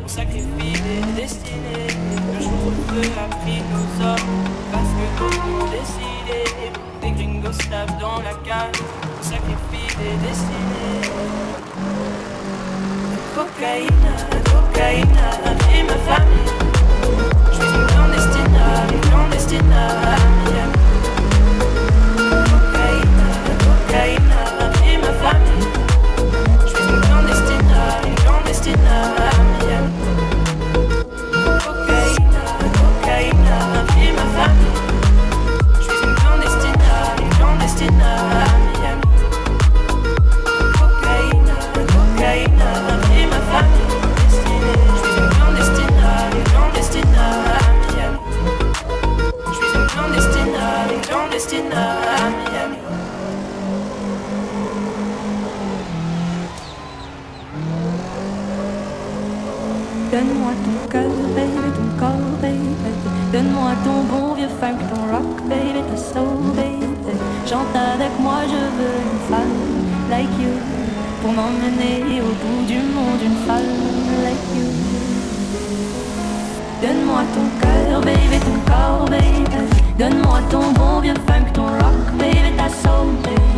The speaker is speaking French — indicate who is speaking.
Speaker 1: on sacrifie des destinées. Le jour où le feu a pris nos hommes, parce que d'autres ont décidé. Des gringos se tapent dans la cage, on sacrifie des destinées. Cocaïne, cocaïne, et ma famille. Je suis une clandestine à Miami. Cocaïne, et ma famille. Je suis une clandestine à Miami. Cocaïne, et ma famille. Je suis une clandestine à Miami. Cocaïne, et ma famille. Je suis une clandestine à Miami. Je suis une clandestine à Miami.
Speaker 2: Donne-moi ton cœur, baby, ton corps, baby. Donne-moi ton bon vieux funk, ton rock, baby, ta soul, baby. Chante avec moi, je veux une femme like you, pour m'emmener au bout du monde, une femme like you. Donne-moi ton cœur, baby, ton corps, baby. Donne-moi ton bon vieux funk, ton rock, baby, ta soul, baby.